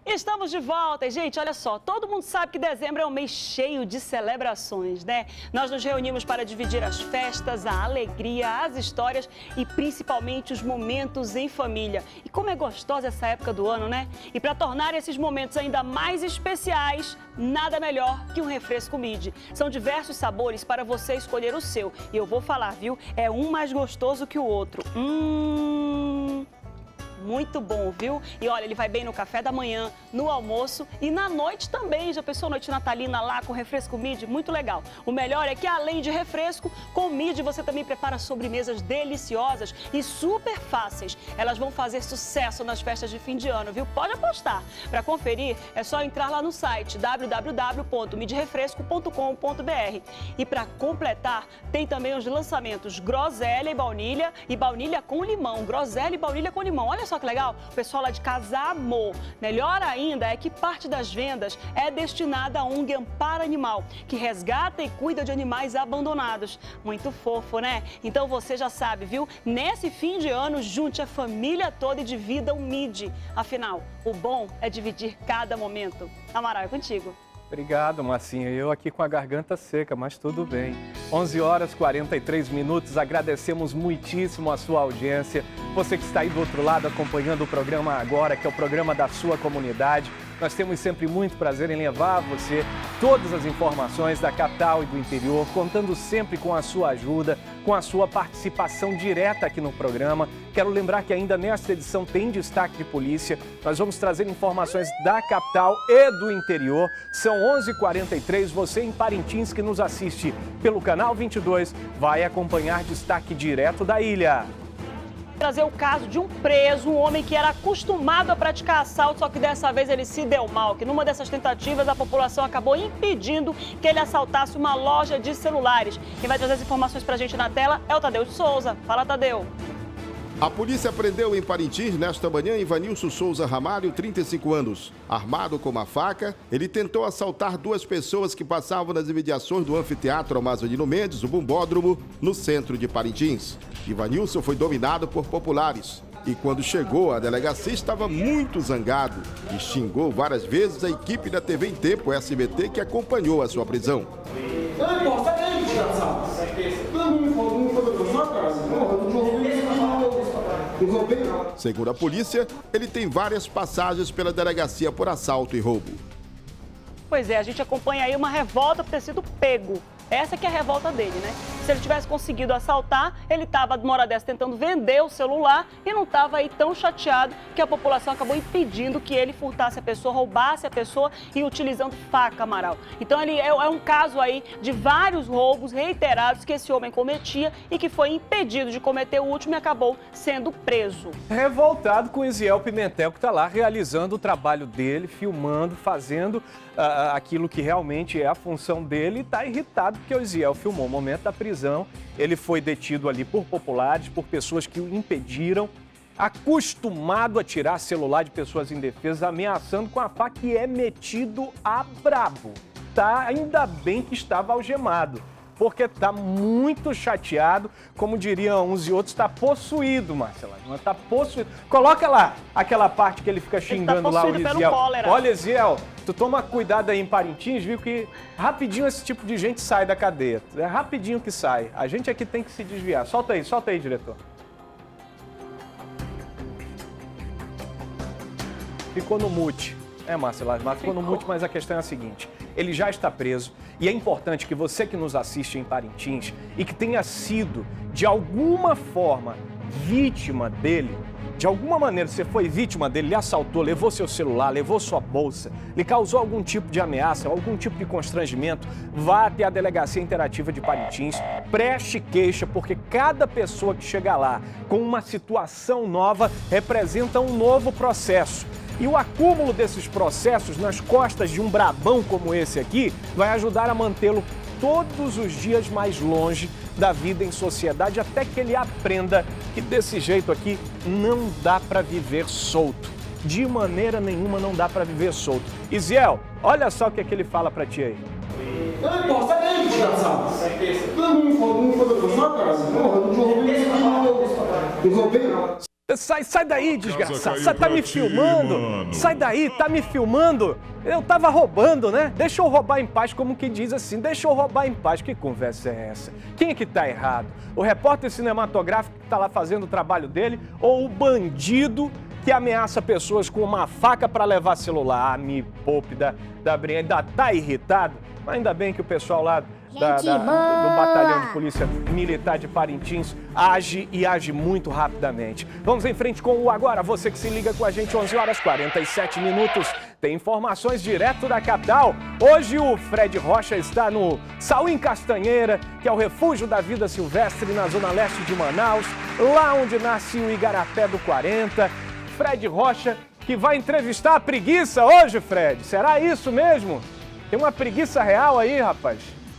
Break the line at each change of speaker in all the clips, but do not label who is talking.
Estamos de volta e, gente, olha só, todo mundo sabe que dezembro é um mês cheio de celebrações, né? Nós nos reunimos para dividir as festas, a alegria, as histórias e principalmente os momentos em família. E como é gostosa essa época do ano, né? E para tornar esses momentos ainda mais especiais, nada melhor que um refresco Midi. São diversos sabores para você escolher o seu. E eu vou falar, viu? É um mais gostoso que o outro. Muito bom, viu? E olha, ele vai bem no café da manhã, no almoço e na noite também. Já pensou noite natalina lá com refresco Midi? Muito legal. O melhor é que além de refresco, com Midi você também prepara sobremesas deliciosas e super fáceis. Elas vão fazer sucesso nas festas de fim de ano, viu? Pode apostar. Para conferir, é só entrar lá no site www.midrefresco.com.br. E para completar, tem também os lançamentos groselha e baunilha com limão. Groselha e baunilha com limão. Olha só que legal, o pessoal lá de casa amou. Melhor ainda é que parte das vendas é destinada a ONG Amparo Animal, que resgata e cuida de animais abandonados. Muito fofo, né? Então você já sabe, viu? Nesse fim de ano, junte a família toda e divida o Midi. Afinal, o bom é dividir cada momento. Amaral, é contigo.
Obrigado, Marcinha. Eu aqui com a garganta seca, mas tudo bem. 11h43, agradecemos muitíssimo a sua audiência. Você que está aí do outro lado acompanhando o programa agora, que é o programa da sua comunidade. Nós temos sempre muito prazer em levar a você todas as informações da capital e do interior, contando sempre com a sua ajuda, com a sua participação direta aqui no programa. Quero lembrar que ainda nesta edição tem destaque de polícia. Nós vamos trazer informações da capital e do interior. São 11h43, você em Parintins que nos assiste pelo canal 22 vai acompanhar destaque direto da ilha.
Trazer o caso de um preso, um homem que era acostumado a praticar assalto, só que dessa vez ele se deu mal, que numa dessas tentativas a população acabou impedindo que ele assaltasse uma loja de celulares. Quem vai trazer as informações pra gente na tela é o Tadeu de Souza. Fala, Tadeu.
A polícia prendeu em Parintins, nesta manhã, Ivanilson Souza Ramalho, 35 anos. Armado com uma faca, ele tentou assaltar duas pessoas que passavam nas imediações do anfiteatro Amazonino Mendes, o Bumbódromo, no centro de Parintins. Ivanilson foi dominado por populares e quando chegou à delegacia estava muito zangado e xingou várias vezes a equipe da TV em Tempo SBT que acompanhou a sua prisão. Segundo a polícia, ele tem várias passagens pela delegacia por assalto e roubo.
Pois é, a gente acompanha aí uma revolta por ter sido pego. Essa que é a revolta dele, né? Se ele tivesse conseguido assaltar, ele estava, de uma hora dessa, tentando vender o celular e não estava aí tão chateado que a população acabou impedindo que ele furtasse a pessoa, roubasse a pessoa e utilizando faca, Amaral. Então, ele é um caso aí de vários roubos reiterados que esse homem cometia e que foi impedido de cometer o último e acabou sendo preso.
Revoltado com o Isiel Pimentel, que está lá realizando o trabalho dele, filmando, fazendo aquilo que realmente é a função dele e está irritado porque o Isiel filmou o momento da prisão. Ele foi detido ali por populares, por pessoas que o impediram, acostumado a tirar celular de pessoas indefesas, ameaçando com a faca e é metido a brabo. Tá? Ainda bem que estava algemado, porque está muito chateado, como diriam uns e outros, está possuído, Marcela. Está possuído. Coloca lá aquela parte que ele fica xingando lá o Isiel. Olha, Isiel, tu toma cuidado aí em Parintins, viu que rapidinho esse tipo de gente sai da cadeia. É rapidinho que sai. A gente aqui tem que se desviar. Solta aí, diretor. Ficou no mute. Marcela, ficou no mute, mas a questão é a seguinte. Ele já está preso e é importante que você que nos assiste em Parintins e que tenha sido, de alguma forma, vítima dele, de alguma maneira você foi vítima dele, lhe assaltou, levou seu celular, levou sua bolsa, lhe causou algum tipo de ameaça, algum tipo de constrangimento, vá até a Delegacia Interativa de Parintins, preste queixa, porque cada pessoa que chega lá com uma situação nova representa um novo processo. E o acúmulo desses processos nas costas de um brabão como esse aqui vai ajudar a mantê-lo todos os dias mais longe da vida em sociedade, até que ele aprenda que desse jeito aqui não dá para viver solto. De maneira nenhuma não dá para viver solto. Isiel, olha só o que é que ele fala para ti aí. Sai daí, desgraçado. Você tá me filmando? Sai daí, tá me filmando? Eu tava roubando, né? Deixa eu roubar em paz, como que diz assim. Deixa eu roubar em paz. Que conversa é essa? Quem é que tá errado? O repórter cinematográfico que tá lá fazendo o trabalho dele ou o bandido que ameaça pessoas com uma faca para levar celular? Me poupe da brincadeira. Ainda tá irritado? Mas ainda bem que o pessoal lá do Batalhão de Polícia Militar de Parintins age muito rapidamente. Vamos em frente com o Agora. Você que se liga com a gente, 11h47. Tem informações direto da capital. Hoje o Fred Rocha está no Sauim Castanheira, que é o refúgio da vida silvestre na zona leste de Manaus, lá onde nasce o Igarapé do 40. Fred Rocha, que vai entrevistar a preguiça hoje, Fred. Será isso mesmo? Tem uma preguiça real aí, rapaz?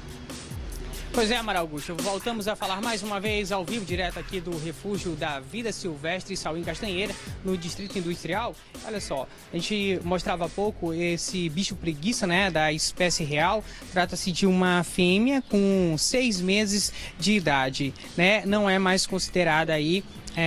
Pois é, Amaral Augusto, voltamos a falar mais uma vez ao vivo, direto aqui do Refúgio da Vida Silvestre Sauim Castanheira, no Distrito Industrial. Olha só, a gente mostrava há pouco esse bicho preguiça, né, da espécie real. Trata-se de uma fêmea com 6 meses de idade, né? Não é mais considerada aí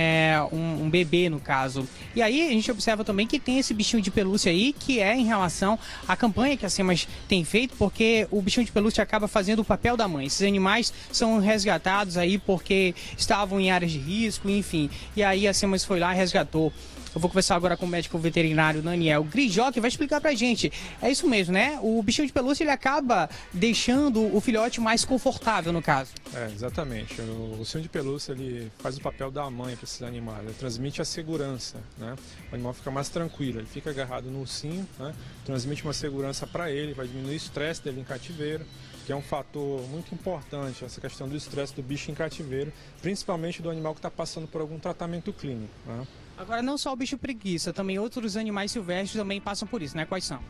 um bebê, no caso. E aí a gente observa também que tem esse bichinho de pelúcia aí, que é em relação à campanha que a SEMAS tem feito, porque o bichinho de pelúcia acaba fazendo o papel da mãe. Esses animais são resgatados aí porque estavam em áreas de risco, enfim. E aí a SEMAS foi lá e resgatou. Eu vou conversar agora com o médico veterinário Daniel Grijó, que vai explicar pra gente. É isso mesmo, né? O bichinho de pelúcia, ele acaba deixando o filhote mais confortável, no caso.
Exatamente. O ursinho de pelúcia, ele faz o papel da mãe para esses animais. Ele transmite a segurança, né? O animal fica mais tranquilo, ele fica agarrado no ursinho, né? Transmite uma segurança para ele, vai diminuir o estresse dele em cativeiro, que é um fator muito importante, essa questão do estresse do bicho em cativeiro, principalmente do animal que está passando por algum tratamento clínico, né?
Agora, não só o bicho preguiça, também outros animais silvestres também passam por isso, né? Quais são?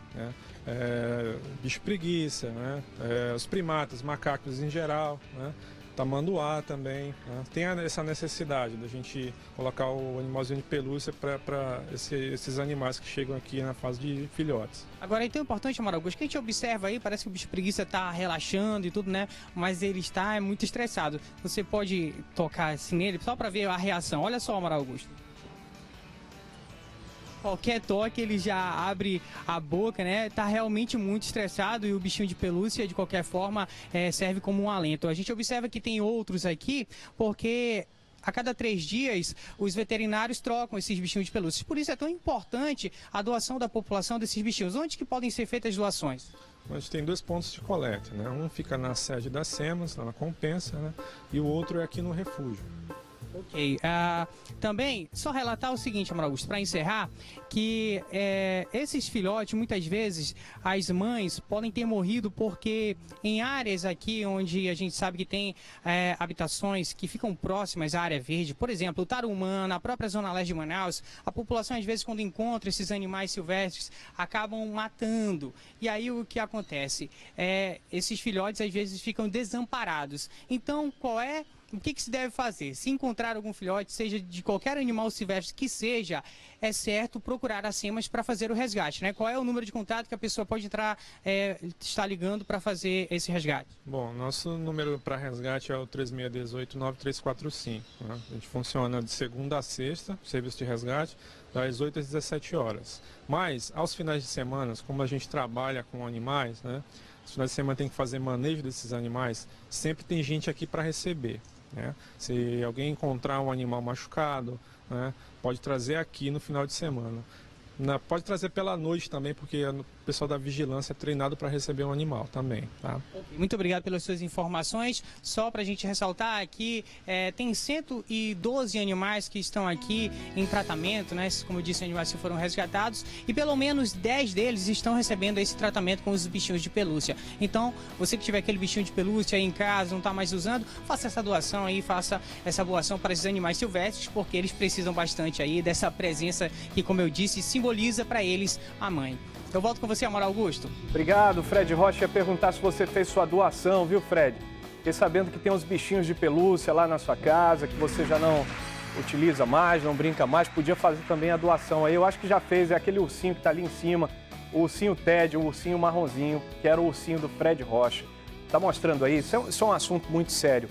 Bicho preguiça, né? Os primatas, macacos em geral, né? Tamanduá também, né? Tem essa necessidade da gente colocar o animalzinho de pelúcia para esses animais que chegam aqui na fase de filhotes.
Agora, é tão importante, Amaral Augusto, que a gente observa aí, parece que o bicho preguiça está relaxando e tudo, né? Mas ele está muito estressado. Você pode tocar assim nele só para ver a reação. Olha só, Amaral Augusto. Qualquer toque ele já abre a boca, né? Tá realmente muito estressado e o bichinho de pelúcia, de qualquer forma, serve como um alento. A gente observa que tem outros aqui, porque a cada 3 dias os veterinários trocam esses bichinhos de pelúcia. Por isso é tão importante a doação da população desses bichinhos. Onde que podem ser feitas as doações?
A gente tem 2 pontos de coleta, né? Um fica na sede da SEMAS, lá na Compensa, né? E o outro é aqui no refúgio.
Ok. Também, só relatar o seguinte, Amaral Augusto, para encerrar, que esses filhotes, muitas vezes, as mães podem ter morrido porque em áreas aqui onde a gente sabe que tem habitações que ficam próximas à área verde, por exemplo, o Tarumã, na própria zona leste de Manaus, a população, às vezes, quando encontra esses animais silvestres, acabam matando. E aí o que acontece? Esses filhotes, às vezes, ficam desamparados. Então, o que se deve fazer? Se encontrar algum filhote, seja de qualquer animal silvestre que seja, é certo procurar a SEMAS para fazer o resgate, né? Qual é o número de contato que a pessoa pode estar ligando para fazer esse resgate?
Bom, nosso número para resgate é o 3618-9345. Né? A gente funciona de segunda a sexta, serviço de resgate, das 8 às 17 horas. Mas, aos finais de semana, como a gente trabalha com animais, né? Os finais de semana tem que fazer manejo desses animais, sempre tem gente aqui para receber. Né? Se alguém encontrar um animal machucado, né, pode trazer aqui no final de semana. Pode trazer pela noite também, porque o pessoal da vigilância é treinado para receber um animal também. Tá?
Muito obrigado pelas suas informações. Só para a gente ressaltar aqui, tem 112 animais que estão aqui em tratamento, né? Como eu disse, animais que foram resgatados, e pelo menos 10 deles estão recebendo esse tratamento com os bichinhos de pelúcia. Então, você que tiver aquele bichinho de pelúcia aí em casa, não está mais usando, faça essa doação aí, faça essa doação para esses animais silvestres, porque eles precisam bastante aí dessa presença que, como eu disse, simboliza para eles a mãe. Eu volto com você, Amaral Augusto.
Obrigado, Fred Rocha. Ia perguntar se você fez sua doação, viu, Fred? Fiquei sabendo que tem uns bichinhos de pelúcia lá na sua casa, que você já não utiliza mais, não brinca mais. Podia fazer também a doação aí. Eu acho que já fez, é aquele ursinho que está ali em cima, o ursinho Ted, o ursinho marronzinho, que era o ursinho do Fred Rocha. Tá mostrando aí? Isso é um assunto muito sério.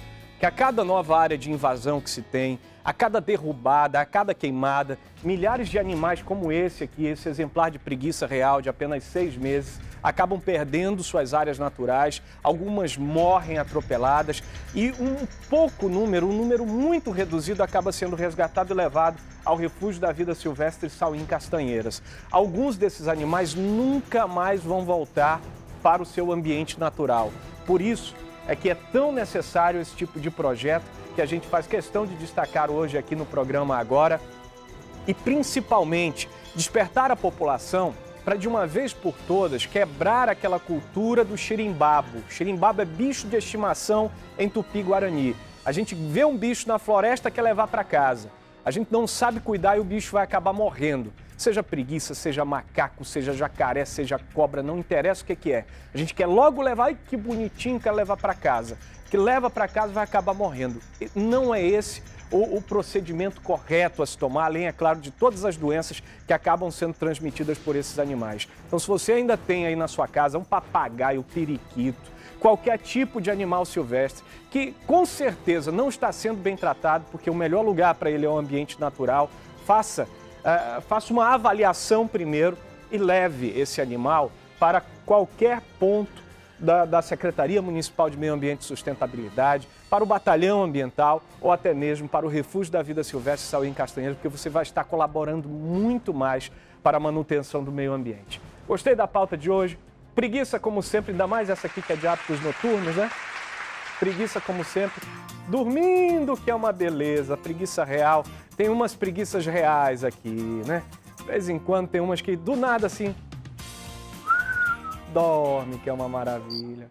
que a cada nova área de invasão que se tem, a cada derrubada, a cada queimada, milhares de animais como esse aqui, esse exemplar de preguiça real de apenas 6 meses, acabam perdendo suas áreas naturais, algumas morrem atropeladas e um número muito reduzido acaba sendo resgatado e levado ao Refúgio da Vida Silvestre Sauim Castanheiras. Alguns desses animais nunca mais vão voltar para o seu ambiente natural. Por isso é que é tão necessário esse tipo de projeto que a gente faz questão de destacar hoje aqui no programa agora e principalmente despertar a população para de uma vez por todas quebrar aquela cultura do xirimbabo. Xirimbabo é bicho de estimação em Tupi-Guarani. A gente vê um bicho na floresta, quer levar para casa. A gente não sabe cuidar e o bicho vai acabar morrendo. Seja preguiça, seja macaco, seja jacaré, seja cobra, não interessa o que é. A gente quer logo levar, ai que bonitinho, quer levar para casa. Que leva para casa vai acabar morrendo. E não é esse o procedimento correto a se tomar, além, é claro, de todas as doenças que acabam sendo transmitidas por esses animais. Então, se você ainda tem aí na sua casa um papagaio, periquito, qualquer tipo de animal silvestre, que com certeza não está sendo bem tratado, porque o melhor lugar para ele é o ambiente natural, faça uma avaliação primeiro e leve esse animal para qualquer ponto da Secretaria Municipal de Meio Ambiente e Sustentabilidade, para o Batalhão Ambiental ou até mesmo para o Refúgio da Vida Silvestre Sauim Castanheiras, porque você vai estar colaborando muito mais para a manutenção do meio ambiente. Gostei da pauta de hoje. Preguiça, como sempre, ainda mais essa aqui que é de hábitos noturnos, né? Preguiça, como sempre, dormindo, que é uma beleza. Preguiça real. Tem umas preguiças reais aqui, né? De vez em quando tem umas que, do nada, assim, dorme, que é uma maravilha.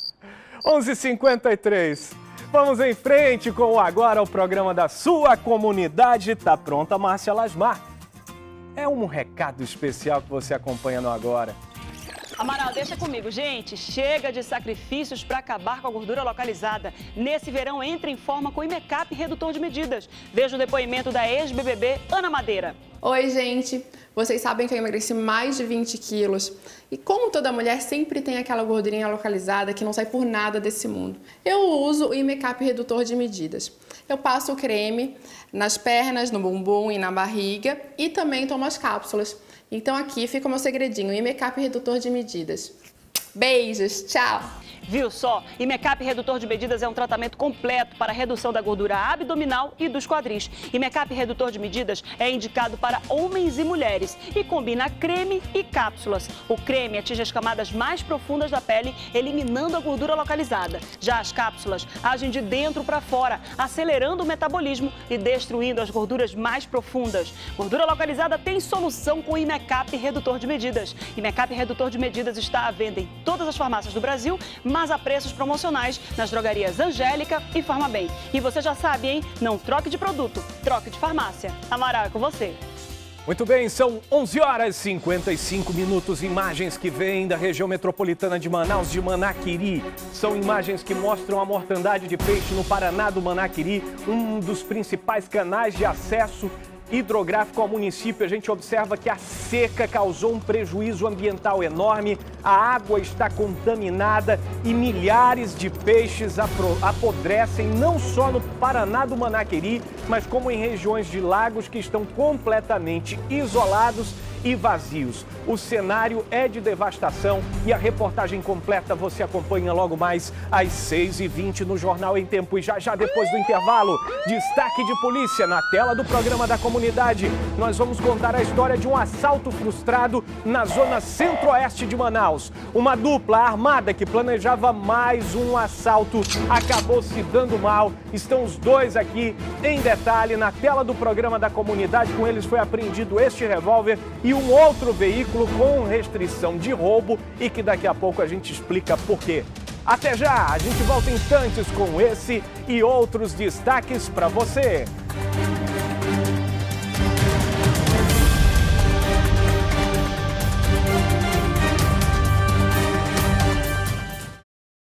11h53. Vamos em frente com o programa da sua comunidade. Tá pronta, Márcia Lasmar? É um recado especial que você acompanha no Agora.
Amaral, deixa comigo, gente. Chega de sacrifícios para acabar com a gordura localizada. Nesse verão, entre em forma com o Imecap Redutor de Medidas. Veja o depoimento da ex-BBB Ana Madeira.
Oi, gente. Vocês sabem que eu emagreci mais de 20 quilos. E como toda mulher, sempre tem aquela gordurinha localizada que não sai por nada desse mundo. Eu uso o Imecap Redutor de Medidas. Eu passo o creme nas pernas, no bumbum e na barriga e também tomo as cápsulas. Então aqui fica o meu segredinho, Imecap Redutor de Medidas. Beijos, tchau!
Viu só? Imecap Redutor de Medidas é um tratamento completo para a redução da gordura abdominal e dos quadris. Imecap Redutor de Medidas é indicado para homens e mulheres e combina creme e cápsulas. O creme atinge as camadas mais profundas da pele, eliminando a gordura localizada. Já as cápsulas agem de dentro para fora, acelerando o metabolismo e destruindo as gorduras mais profundas. Gordura localizada tem solução com o Imecap Redutor de Medidas. Imecap Redutor de Medidas está à venda em todas as farmácias do Brasil, mas a preços promocionais nas drogarias Angélica e Farmabem. E você já sabe, hein? Não troque de produto, troque de farmácia. Amaral, é com você.
Muito bem, são 11h55, imagens que vêm da região metropolitana de Manaus, de Manaquiri. São imagens que mostram a mortandade de peixe no Paraná do Manaquiri, um dos principais canais de acesso hidrográfico ao município. A gente observa que a seca causou um prejuízo ambiental enorme, a água está contaminada e milhares de peixes apodrecem não só no Paraná do Manaquiri, mas como em regiões de lagos que estão completamente isolados e vazios. O cenário é de devastação e a reportagem completa você acompanha logo mais às 6h20 no Jornal em Tempo. E já depois do intervalo, destaque de polícia na tela do programa da comunidade. Nós vamos contar a história de um assalto frustrado na zona centro-oeste de Manaus. Uma dupla armada que planejava mais um assalto acabou se dando mal. Estão os dois aqui em detalhe na tela do programa da comunidade. Com eles foi apreendido este revólver e um outro veículo com restrição de roubo e que daqui a pouco a gente explica por quê. Até já! A gente volta em instantes com esse e outros destaques para você.